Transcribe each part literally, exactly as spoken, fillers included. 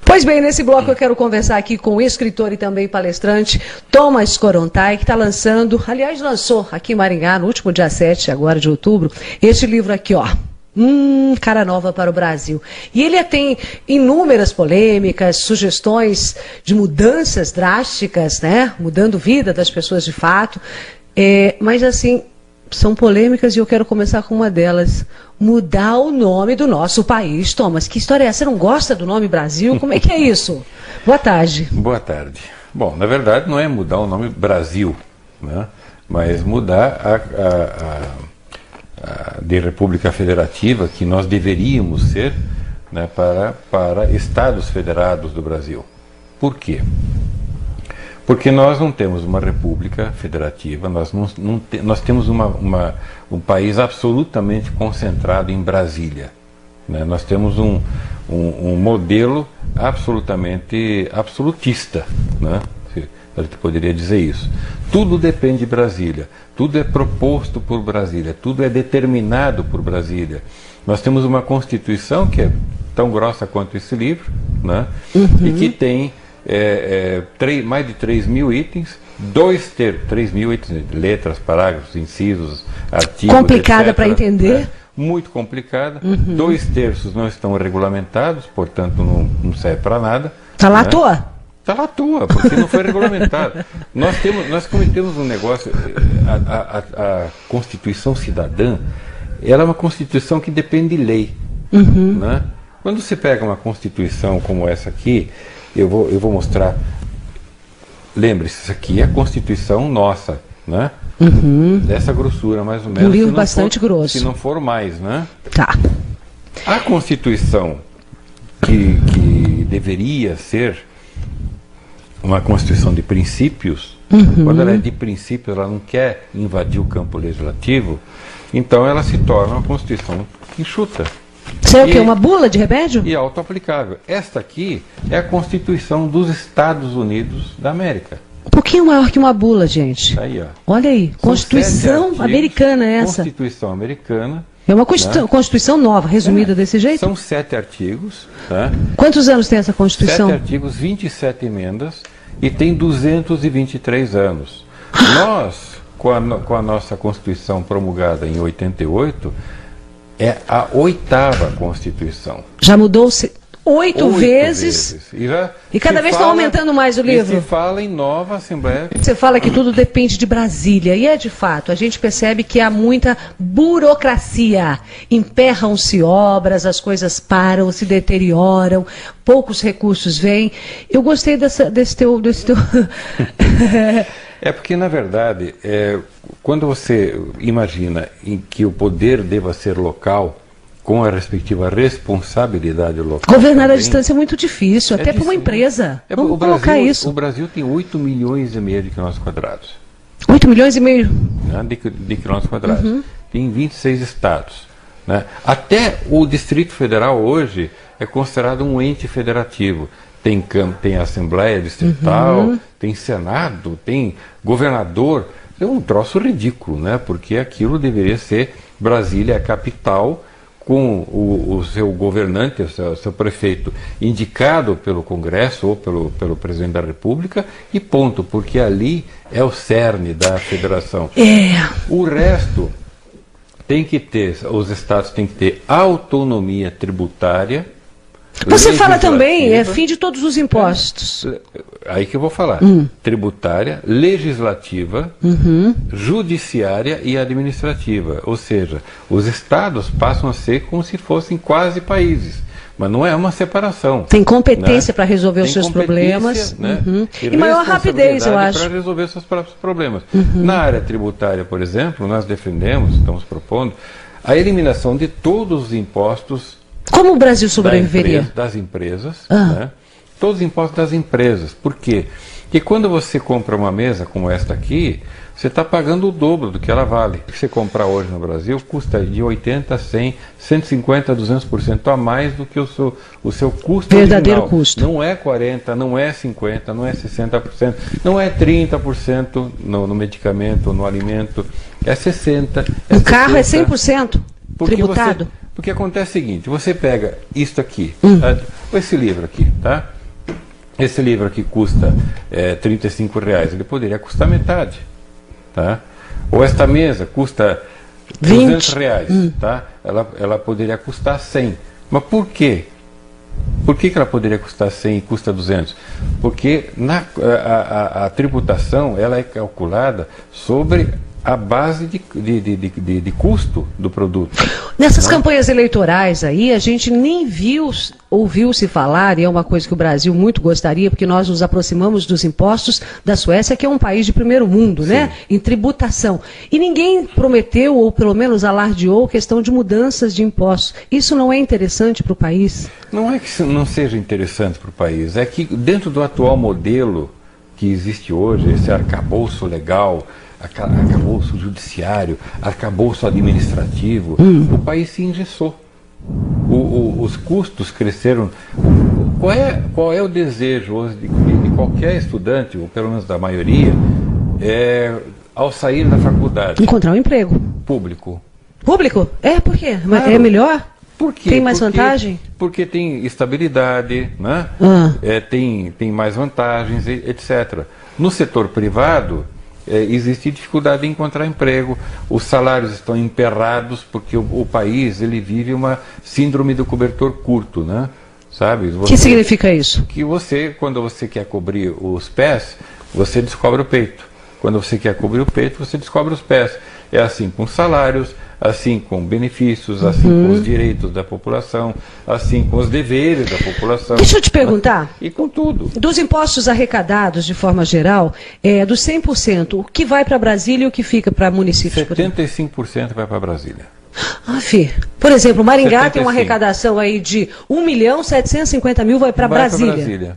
Pois bem, nesse bloco eu quero conversar aqui com o escritor e também palestrante Thomas Korontai, que está lançando, aliás, lançou aqui em Maringá, no último dia sete agora de outubro, este livro aqui, ó. Hum, cara nova para o Brasil. E ele tem inúmeras polêmicas, sugestões de mudanças drásticas, né? Mudando a vida das pessoas de fato. É, mas assim, são polêmicas e eu quero começar com uma delas. Mudar o nome do nosso país. Thomas, que história é essa? Você não gosta do nome Brasil? Como é que é isso? Boa tarde. Boa tarde. Bom, na verdade não é mudar o nome Brasil, né? Mas mudar a... a, a de República Federativa, que nós deveríamos ser, né, para, para Estados Federados do Brasil. Por quê? Porque nós não temos uma República Federativa, nós, não, não te, nós temos uma, uma, um país absolutamente concentrado em Brasília. Né? Nós temos um, um, um modelo absolutamente absolutista, né? A gente poderia dizer isso. Tudo depende de Brasília, tudo é proposto por Brasília, tudo é determinado por Brasília. Nós temos uma Constituição que é tão grossa quanto esse livro, né? Uhum. E que tem é, é, três, mais de três mil itens, dois ter, três mil itens, letras, parágrafos, incisos, artigos, complicada para entender. Né? Muito complicada. Uhum. Dois terços não estão regulamentados, portanto não, não serve para nada. Está lá né? à toa. Está lá à toa, porque não foi regulamentado. nós, temos, nós cometemos um negócio, a, a, a Constituição Cidadã, ela é uma Constituição que depende de lei. Uhum. Né? Quando você pega uma Constituição como essa aqui, eu vou, eu vou mostrar, lembre-se, isso aqui é a Constituição nossa, né? Uhum. Dessa grossura mais ou menos. Um livro bastante for, grosso. Se não for mais, né? Tá. A Constituição que, que deveria ser uma Constituição de princípios, uhum. quando ela é de princípios, ela não quer invadir o campo legislativo, então ela se torna uma Constituição enxuta. Isso é o quê? Uma bula de remédio? E auto-aplicável. Esta aqui é a Constituição dos Estados Unidos da América. Um pouquinho maior que uma bula, gente. Tá aí, ó. Olha aí, Constituição artigos, americana essa. Constituição americana. É uma Constituição, né? Constituição nova, resumida é, desse jeito? São sete artigos. Tá? Quantos anos tem essa Constituição? Sete artigos, vinte e sete emendas e tem duzentos e vinte e três anos. Nós, com a, com a nossa Constituição promulgada em oitenta e oito, é a oitava Constituição. Já mudou-se oito, oito vezes. vezes. E, já e cada vez está aumentando mais o livro. E se fala em nova Assembleia. Você fala que tudo depende de Brasília. E é de fato, a gente percebe que há muita burocracia. Emperram-se obras, as coisas param, se deterioram, poucos recursos vêm. Eu gostei dessa, desse teu... Desse teu... É porque, na verdade, é, quando você imagina em que o poder deva ser local, com a respectiva responsabilidade local. Governar também, à distância é muito difícil, é até para uma empresa. É, Vamos o colocar Brasil, isso. O Brasil tem oito milhões e meio de quilômetros quadrados. oito milhões e meio? Né, de, de quilômetros quadrados. Uhum. Tem vinte e seis estados. Né? Até o Distrito Federal hoje é considerado um ente federativo. Tem, tem Assembleia Distrital, uhum. tem Senado, tem governador. É um troço ridículo, né? Porque aquilo deveria ser Brasília, a capital, com o, o seu governante, o seu, seu prefeito, indicado pelo Congresso ou pelo, pelo Presidente da República, e ponto, porque ali é o cerne da federação. É. O resto tem que ter, os estados têm que ter autonomia tributária. Você fala também, é fim de todos os impostos. É, aí que eu vou falar. Hum. Tributária, legislativa, uhum. judiciária e administrativa. Ou seja, os estados passam a ser como se fossem quase países. Mas não é uma separação. Tem competência, né, para resolver Tem os seus problemas. Né? Uhum. E, e maior rapidez, eu acho. Para resolver seus próprios problemas. Uhum. Na área tributária, por exemplo, nós defendemos, estamos propondo, a eliminação de todos os impostos. Como o Brasil sobreviveria? Da empresa, das empresas, ah. né? Todos os impostos das empresas. Por quê? Porque quando você compra uma mesa como esta aqui, você está pagando o dobro do que ela vale. O que você comprar hoje no Brasil custa de oitenta por cento, cem por cento, cento e cinquenta por cento, duzentos por cento a mais do que o seu, o seu custo verdadeiro original. Custo. Não é quarenta por cento, não é cinquenta por cento, não é sessenta por cento, não é trinta por cento no, no medicamento, no alimento, é sessenta por cento. É o carro é cem por cento tributado? Você, porque acontece o seguinte, você pega isto aqui, hum. tá? Esse livro aqui, tá? esse livro aqui custa é, trinta e cinco reais, ele poderia custar metade. Tá? Ou esta mesa custa duzentos reais, hum. tá? ela, ela poderia custar cem. Mas por quê? Por que, que ela poderia custar cem e custa duzentos? Porque na, a, a, a tributação ela é calculada sobre a base de, de, de, de, de custo do produto. Nessas Não? campanhas eleitorais aí, a gente nem viu, ouviu-se falar, e é uma coisa que o Brasil muito gostaria, porque nós nos aproximamos dos impostos da Suécia, que é um país de primeiro mundo, Sim. né? Em tributação. E ninguém prometeu, ou pelo menos alardeou, questão de mudanças de impostos. Isso não é interessante para o país? Não é que não seja interessante para o país, é que dentro do atual modelo que existe hoje, esse arcabouço legal, arcabouço judiciário, arcabouço administrativo, hum. o país se engessou. O, o, os custos cresceram. Qual é, qual é o desejo hoje de, de qualquer estudante, ou pelo menos da maioria, é, ao sair da faculdade? Encontrar um emprego. Público. Público? É, por quê? Claro. É melhor? Por quê? Tem mais porque, vantagem? Porque tem estabilidade, né? Ah. É, tem, tem mais vantagens, etcétera. No setor privado, É, existe dificuldade em encontrar emprego, os salários estão emperrados porque o, o país ele vive uma síndrome do cobertor curto, né? Sabe? O que significa isso? Que você, quando você quer cobrir os pés, você descobre o peito. Quando você quer cobrir o peito, você descobre os pés. É assim com salários, assim com benefícios, assim uhum. com os direitos da população, assim com os deveres da população. Deixa eu te perguntar. E com tudo. Dos impostos arrecadados, de forma geral, é, dos cem por cento, o que vai para Brasília e o que fica para municípios? setenta e cinco por cento vai para Brasília. Ah, Fih. Por exemplo, Maringá setenta e cinco. Tem uma arrecadação aí de um milhão setecentos e cinquenta mil, vai para Brasília. Brasília.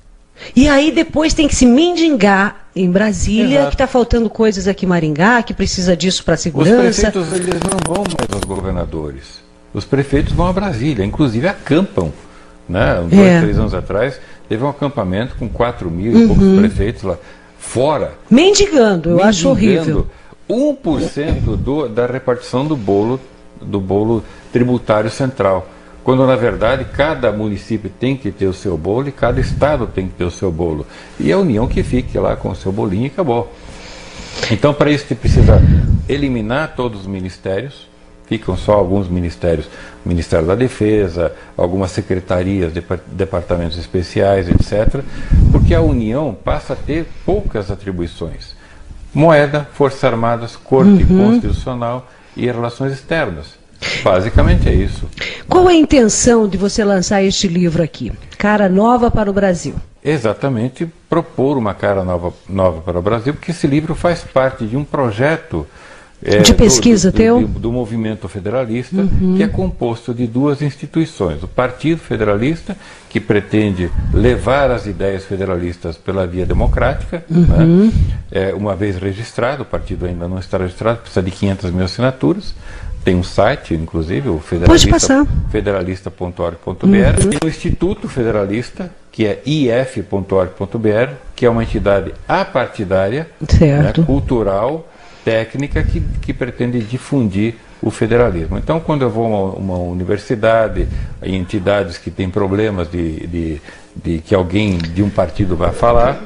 E aí depois tem que se mendigar em Brasília, Exato. Que está faltando coisas aqui em Maringá, que precisa disso para segurança. Os prefeitos eles não vão mais aos governadores. Os prefeitos vão a Brasília, inclusive acampam. Né? Dois, é. três anos atrás, teve um acampamento com quatro mil e uhum. poucos prefeitos lá fora. Mendigando, eu mendigando acho horrível. um por cento do, da repartição do bolo, do bolo tributário central. Quando, na verdade, cada município tem que ter o seu bolo e cada estado tem que ter o seu bolo. E a União que fique lá com o seu bolinho e acabou. Então, para isso, você precisa eliminar todos os ministérios. Ficam só alguns ministérios. O Ministério da Defesa, algumas secretarias, departamentos especiais, etcétera. Porque a União passa a ter poucas atribuições. Moeda, Forças Armadas, Corte uhum. Constitucional e Relações Externas. Basicamente é isso. Qual é a intenção de você lançar este livro aqui? Cara nova para o Brasil. Exatamente, propor uma cara nova, nova para o Brasil, porque esse livro faz parte de um projeto é, de pesquisa do, do, teu? Do, do movimento federalista, uhum. que é composto de duas instituições. O Partido Federalista, que pretende levar as ideias federalistas pela via democrática, uhum. né? É, uma vez registrado, o partido ainda não está registrado, precisa de quinhentas mil assinaturas. Tem um site, inclusive, o federalista, federalista ponto org ponto br. Uhum. Tem o Instituto Federalista, que é i f ponto org ponto br, que é uma entidade apartidária, né, cultural, técnica, que, que pretende difundir o federalismo. Então, quando eu vou a uma, uma universidade, em entidades que têm problemas de, de, de que alguém de um partido vai falar,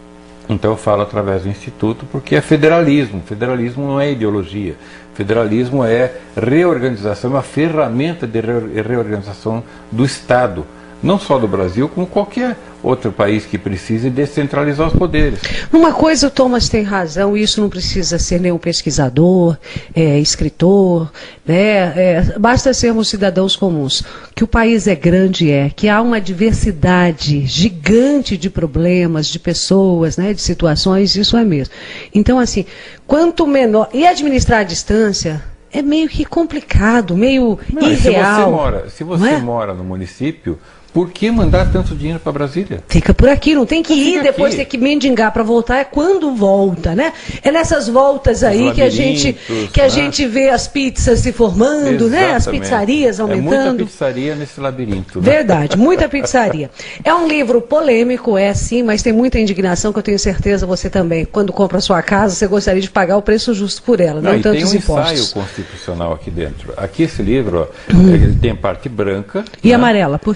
então eu falo através do Instituto, porque é federalismo. Federalismo não é ideologia. Federalismo é reorganização, uma ferramenta de reorganização do Estado. Não só do Brasil, como qualquer outro país que precise descentralizar os poderes. Uma coisa, o Thomas tem razão, isso não precisa ser nenhum pesquisador, é, escritor, né, é, basta sermos cidadãos comuns. Que o país é grande, é, que há uma diversidade gigante de problemas, de pessoas, né, de situações, isso é mesmo. Então, assim, quanto menor... E administrar à distância é meio que complicado, meio não, irreal. Se você mora, se você é? mora no município... Por que mandar tanto dinheiro para Brasília? Fica por aqui, não tem que Fica ir, depois aqui. ter que mendigar para voltar, é quando volta, né? É nessas voltas aí que a gente que a né? gente vê as pizzas se formando, né? As pizzarias aumentando. É muita pizzaria nesse labirinto. Né? Verdade, muita pizzaria. É um livro polêmico, é sim, mas tem muita indignação que eu tenho certeza você também, quando compra a sua casa, você gostaria de pagar o preço justo por ela, não, não tantos impostos. Tem um impostos. ensaio constitucional aqui dentro. Aqui esse livro, ó, hum. ele tem a parte branca. E né? amarela, por quê? E tem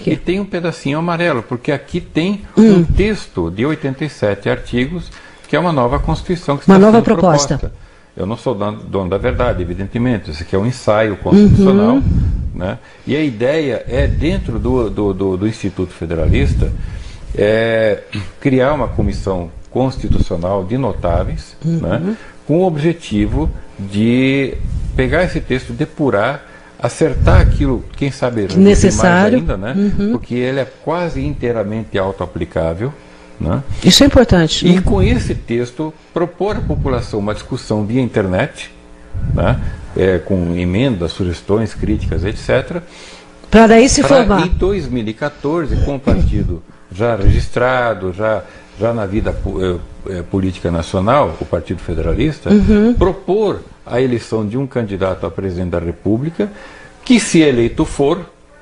pedacinho amarelo, porque aqui tem hum. um texto de oitenta e sete artigos, que é uma nova Constituição que está uma nova sendo proposta. proposta. Eu não sou dono, dono da verdade, evidentemente. Isso aqui é um ensaio constitucional. Uhum. Né? E a ideia é, dentro do, do, do, do Instituto Federalista, é, criar uma comissão constitucional de notáveis, uhum. né? Com o objetivo de pegar esse texto, depurar, acertar aquilo, quem sabe, necessário mais ainda, né? Uhum. Porque ele é quase inteiramente auto-aplicável. Né? Isso é importante. E com esse texto, propor à população uma discussão via internet, né? É, com emendas, sugestões, críticas, etcétera. Para daí se pra, formar. Em dois mil e quatorze, com o partido já registrado, já, já na vida é, política nacional, o Partido Federalista, uhum. propor a eleição de um candidato a presidente da República, que, se eleito for,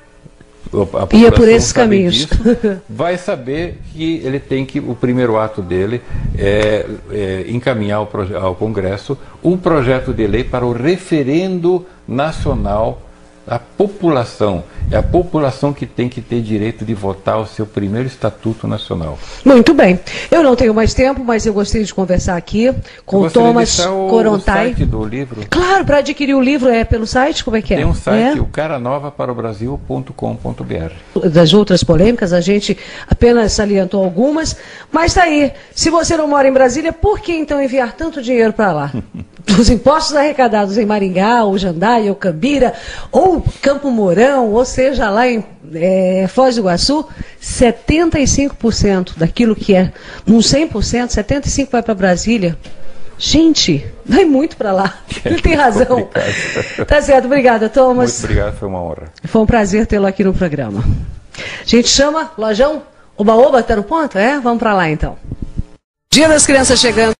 a ia por esses caminhos. Disso, vai saber que ele tem que, o primeiro ato dele é, é encaminhar ao, ao Congresso um projeto de lei para o referendo nacional. A população, é a população que tem que ter direito de votar o seu primeiro Estatuto Nacional. Muito bem. Eu não tenho mais tempo, mas eu gostaria de conversar aqui com o Thomas Korontai. O site do livro. Claro, para adquirir o livro é pelo site? Como é que é? Tem um site, é? o cara nova para o brasil ponto com ponto b r. Das outras polêmicas, a gente apenas salientou algumas, mas está aí. Se você não mora em Brasília, por que então enviar tanto dinheiro para lá? Os impostos arrecadados em Maringá, ou Jandaia, ou Cambira, ou Campo Mourão, ou seja, lá em é, Foz do Iguaçu, setenta e cinco por cento daquilo que é, num cem por cento, setenta e cinco por cento vai para Brasília. Gente, vai muito para lá. Ele tem razão. Tá certo, obrigada, Thomas. Muito obrigado, foi uma honra. Foi um prazer tê-lo aqui no programa. A gente chama, Lojão, Oba Oba, tá no ponto? É? Vamos para lá então. Dia das Crianças chegando.